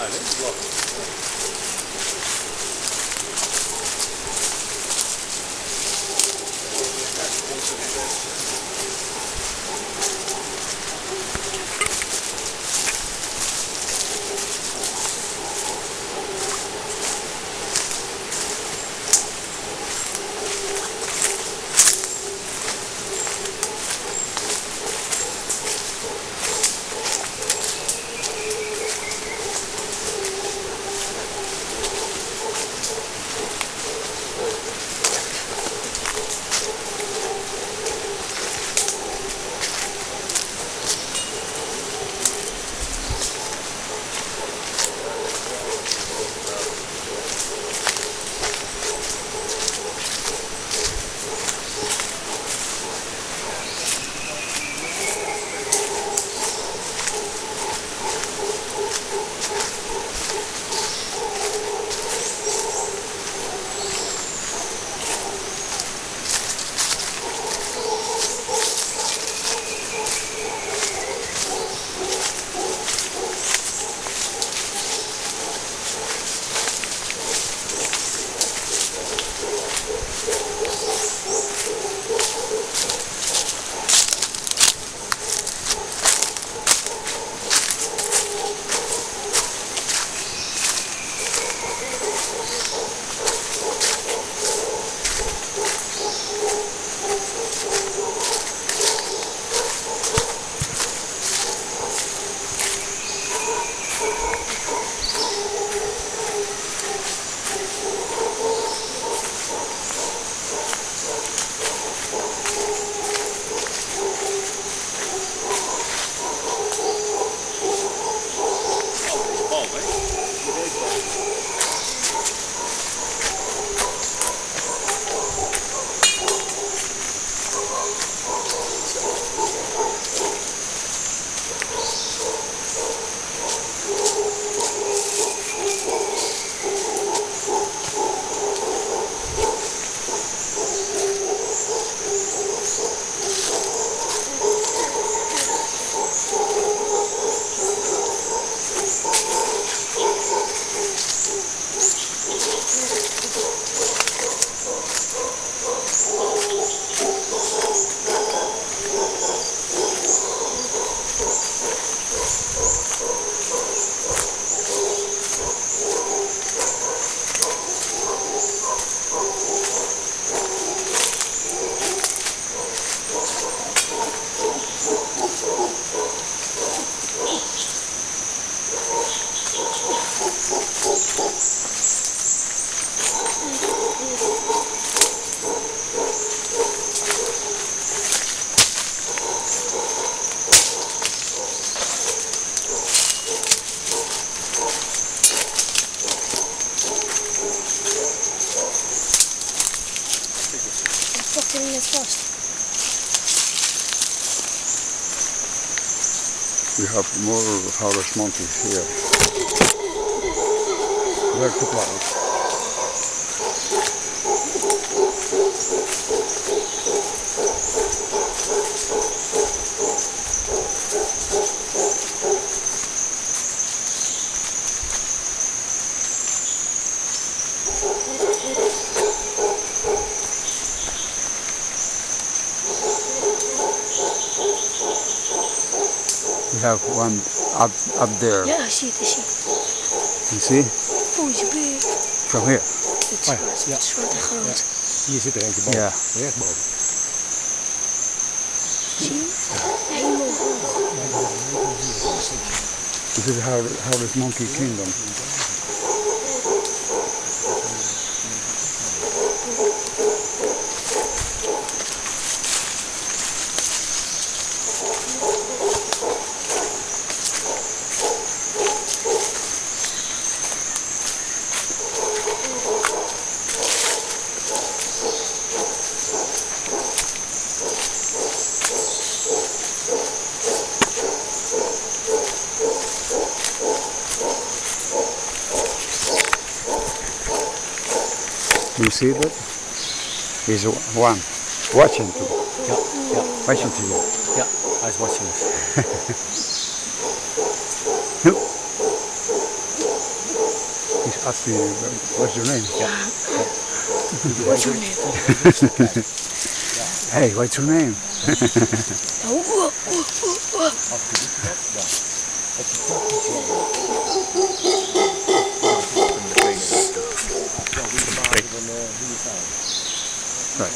We have more howlers monkeys here. They're too close. We have one up there. Yeah, I see it, I see it. You see? Oh, it's big. From here? It's groot en groot. Hier zit er eentje boven. Ja. Recht boven. Zie je? Helemaal hoog. This is howlers monkey kingdom. You see that? He's one watching too. Yeah. Watching to you. Yeah, he's watching us. ask you, what's your name? What's your name? Hey, what's your name? Right.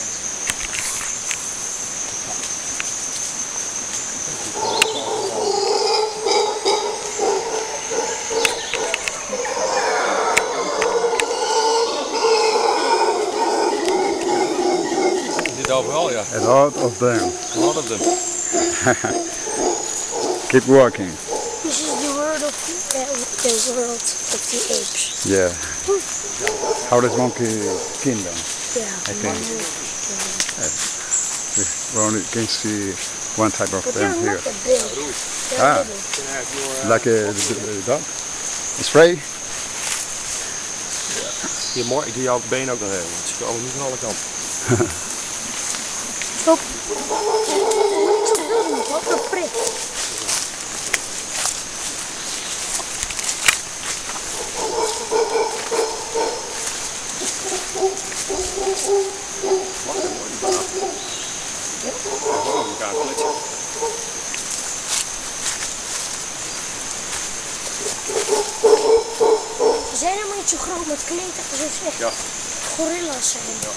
Overal, ja. A lot of them. A lot of them. Keep walking. This is the world of the apes. Yeah. Howlers monkey kingdom. Yeah. I think. We only can see one type of But them they're here. not that big. They're Ah. little. Like a dog. A spray. Hier, mooi, ik doe jouw been ook nog even. Het is gewoon niet van alle kanten. Stop. Niks te veel doen, wat een prik. Ze zijn helemaal niet zo groot, maar het klinkt echt alsof ze echt gorilla's zijn. Ja.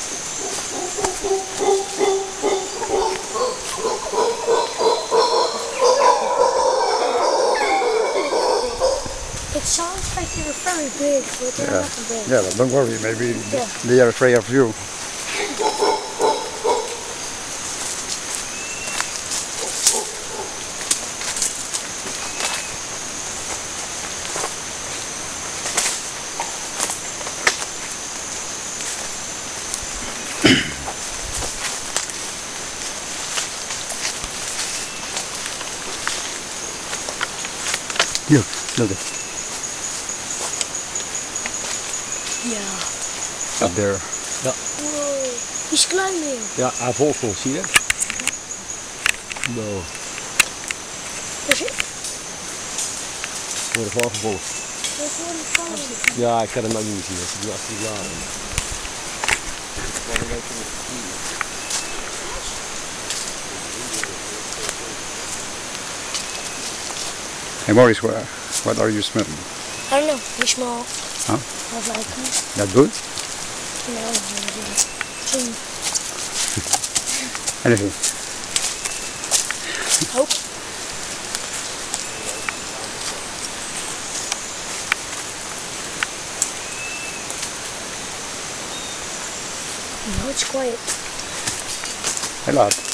It sounds like they're very big, but they're not big. Yeah, but don't worry, maybe they are afraid of you. Here, look at Ja. up there. Wow, die is klein weer. Ja, hij volgt ons, zie je? Nou, Dus ik we worden gewoon gevolgd. wil gewoon vallen. Ja, ik kan hem ook niet zien. Ik doe achter de jaren. Hey Maurice, what are you smelling? I don't know, die small. Huh? Of like this. That good? No, Anything? Hope. No, it's quiet. Hey lad.